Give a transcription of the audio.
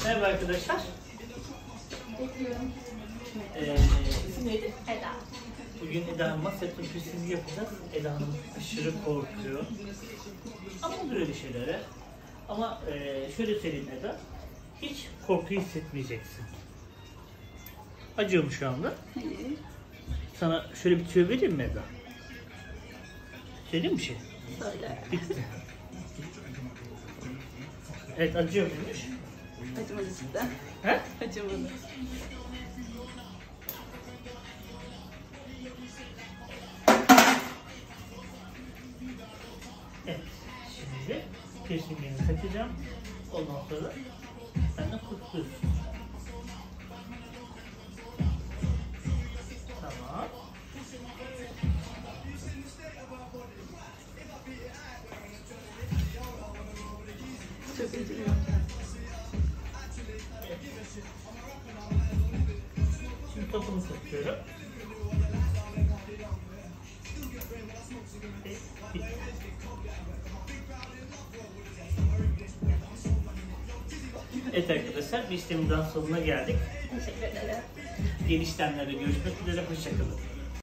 Merhaba arkadaşlar. Bekliyorum. İsim neydi? Eda. Bugün Eda Hanım'a septum piercingi yapacağız. Eda Hanım aşırı korkuyor. Ama olur öyle şeylere. Ama şöyle söyleyeyim Eda. Hiç korku hissetmeyeceksin. Acıyor mu şu anda? Hayır. Sana şöyle bir tüyo vereyim mi Eda? Söyleyeyim mi bir şey? Söyle. Bitti. Evet, acıyor muymuş? Acımadı cidden. He? Acımadı. Evet. Şimdi piercingini takacağım. Ondan sonra benden kurtuluyorsun. Tamam. Çok acıyor. Şimdi topumu takıyorum. Bitti. Evet arkadaşlar, bir işlemin daha sonuna geldik. Teşekkür ederim. Yeni işlemlerde görüşmek üzere, hoşçakalın.